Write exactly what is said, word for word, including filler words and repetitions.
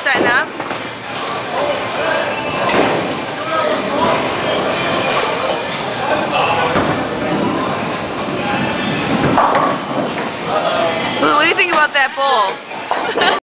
setting up. Ooh, what do you think about that bowl?